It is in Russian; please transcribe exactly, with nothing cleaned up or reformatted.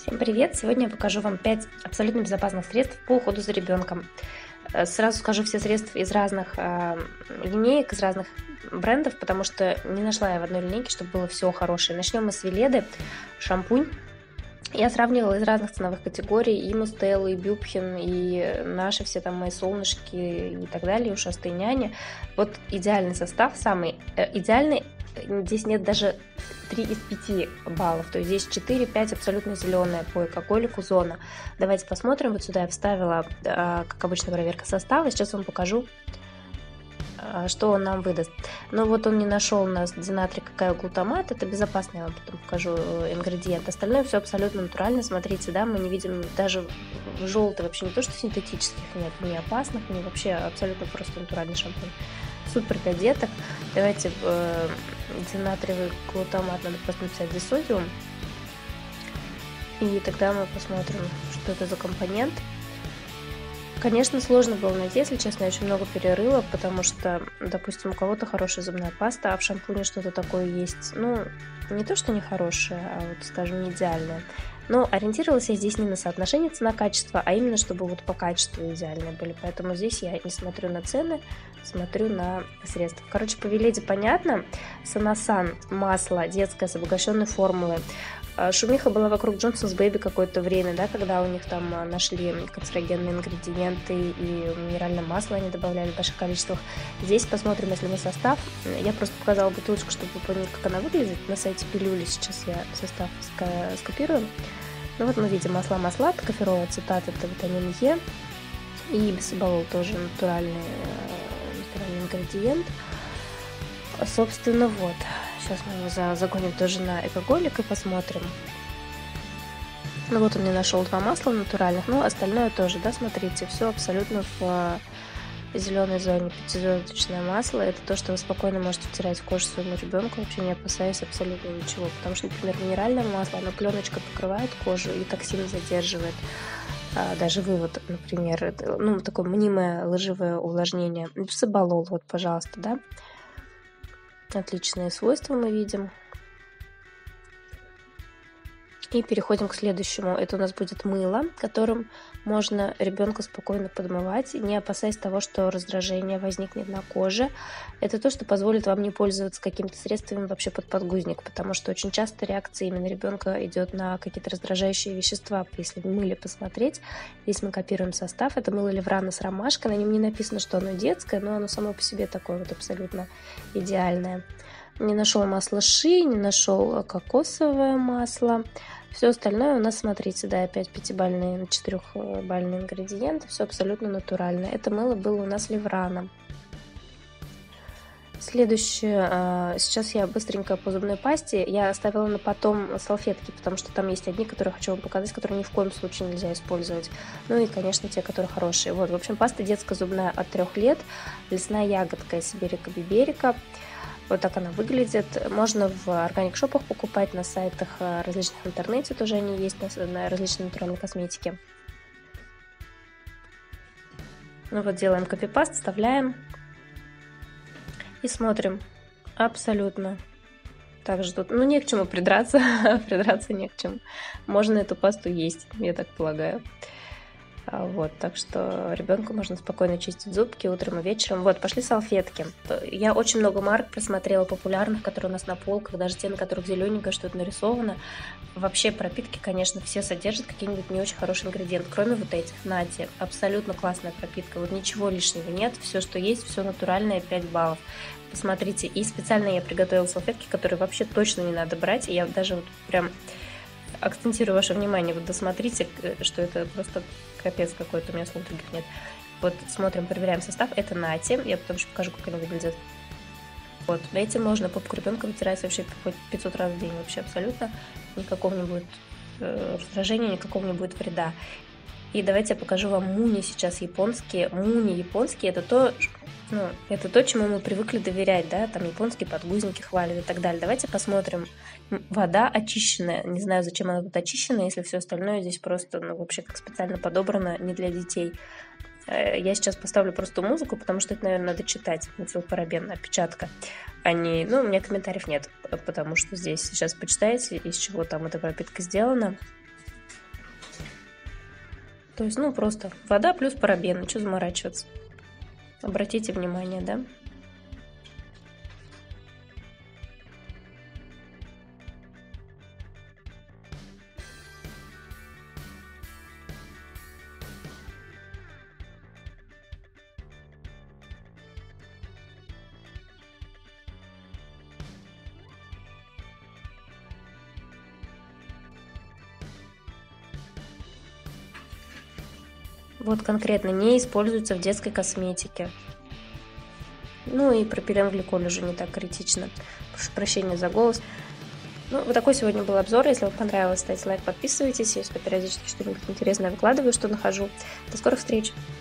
Всем привет! Сегодня я покажу вам пять абсолютно безопасных средств по уходу за ребенком. Э, Сразу скажу все средства из разных э, линеек, из разных брендов, потому что не нашла я в одной линейке, чтобы было все хорошее. Начнем мы с Веледы. Шампунь. Я сравнивала из разных ценовых категорий, и Мустеллу, и Бюбхен, и наши все там мои солнышки и так далее, ушастые няни. Вот идеальный состав, самый э, идеальный. Здесь нет даже три из пяти баллов, то есть здесь четыре-пять абсолютно зеленая по экоколику зона. Давайте посмотрим. Вот сюда я вставила, э, как обычно, проверка состава. Сейчас вам покажу, что он нам выдаст. Но вот он не нашел у нас динатрий какао-глутамат. Это безопасно, я вам потом покажу ингредиент. Остальное все абсолютно натурально. Смотрите, да, мы не видим даже желтый, вообще не то, что синтетических нет, не опасных, не вообще абсолютно просто натуральный шампунь. Супер для деток. Давайте э, динатриевый глутамат надо просто написать дисодиум. И тогда мы посмотрим, что это за компонент. Конечно, сложно было найти, если честно, я очень много перерыла, потому что, допустим, у кого-то хорошая зубная паста, а в шампуне что-то такое есть, ну, не то, что не хорошее, а вот, скажем, не идеальное. Но ориентировалась я здесь не на соотношение цена-качество, а именно, чтобы вот по качеству идеальные были. Поэтому здесь я не смотрю на цены, смотрю на средства. Короче, по Веледе понятно. Санасан, масло детское с обогащенной формулой. Шумиха была вокруг Johnson's Baby какое-то время, да, когда у них там нашли канцерогенные ингредиенты и минеральное масло они добавляли в больших количествах. Здесь посмотрим, если на состав. Я просто показала бутылочку, чтобы вы поняли, как она выглядит. На сайте Пилюли сейчас я состав скопирую. Ну вот мы видим масла-масла, коферол, ацетат, это витамин Е. И бисоболол тоже натуральный, натуральный ингредиент. Собственно, вот. Сейчас мы его загоним тоже на экоголик и посмотрим. Ну вот он не нашел два масла натуральных, но остальное тоже, да, смотрите, все абсолютно в зеленой зоне. Пятизвездочное масло — это то, что вы спокойно можете втирать в кожу своему ребенку, вообще не опасаясь абсолютно ничего. Потому что, например, минеральное масло, оно пленочкой покрывает кожу и токсины задерживает. Даже вывод, например, ну, такое мнимое лживое увлажнение. Бисоболол, вот, пожалуйста, да. Отличные свойства мы видим. И переходим к следующему. Это у нас будет мыло, которым можно ребенка спокойно подмывать, не опасаясь того, что раздражение возникнет на коже. Это то, что позволит вам не пользоваться какими-то средствами вообще под подгузник, потому что очень часто реакция именно ребенка идет на какие-то раздражающие вещества. Если в мыле посмотреть, здесь мы копируем состав. Это мыло Леврана с ромашкой. На нем не написано, что оно детское, но оно само по себе такое вот абсолютно идеальное. Не нашел масло ши, не нашел кокосовое масло. Все остальное у нас, смотрите, да, опять пятибалльные, четырехбалльные ингредиенты, все абсолютно натуральное. Это мыло было у нас Леврана. Следующее, сейчас я быстренько по зубной пасте. Я оставила на потом салфетки, потому что там есть одни, которые хочу вам показать, которые ни в коем случае нельзя использовать. Ну и, конечно, те, которые хорошие. Вот, в общем, паста детская зубная от трех лет, лесная ягодка из Сибирика-Биберика. Вот так она выглядит. Можно в органик-шопах покупать, на сайтах различных в интернете тоже они есть, на различной натуральной косметике. Ну вот, делаем копипаст, вставляем и смотрим. Абсолютно. Также тут, ну, не к чему придраться, придраться не к чему. Можно эту пасту есть, я так полагаю. Вот, так что ребенку можно спокойно чистить зубки утром и вечером. Вот, пошли салфетки. Я очень много марок просмотрела популярных, которые у нас на полках, даже те, на которых зелененькое что-то нарисовано. Вообще пропитки, конечно, все содержат какие-нибудь не очень хорошие ингредиенты, кроме вот этих. Нате, абсолютно классная пропитка. Вот ничего лишнего нет, все, что есть, все натуральное, пять баллов. Посмотрите, и специально я приготовила салфетки, которые вообще точно не надо брать. И я даже вот прям акцентирую ваше внимание, вот досмотрите, что это просто капец какой-то, у меня слов других нет. Вот смотрим, проверяем состав. Это Нати. Я потом еще покажу, как она выглядит. Вот, этим можно попку ребенка вытирать вообще пятьсот раз в день, вообще абсолютно. Никакого не будет э, раздражения, никакого не будет вреда. И давайте я покажу вам муни сейчас японские. Муни японские — это то, ну, это то, чему мы привыкли доверять, да, там японские подгузники хвалят и так далее. Давайте посмотрим. Вода очищенная. Не знаю, зачем она тут очищена, если все остальное здесь просто, ну, вообще как специально подобрано, не для детей. Я сейчас поставлю просто музыку, потому что это, наверное, надо читать. Метилпарабен, опечатка. А не... Ну, у меня комментариев нет, потому что здесь сейчас почитаете, из чего там эта пропитка сделана. То есть, ну, просто вода плюс парабены, что заморачиваться. Обратите внимание, да? Вот конкретно не используется в детской косметике. Ну и пропиленгликоль уже не так критично. Прошу прощения за голос. Ну, вот такой сегодня был обзор. Если вам понравилось, ставьте лайк, подписывайтесь. Я сюда периодически что-нибудь интересное выкладываю, что нахожу. До скорых встреч!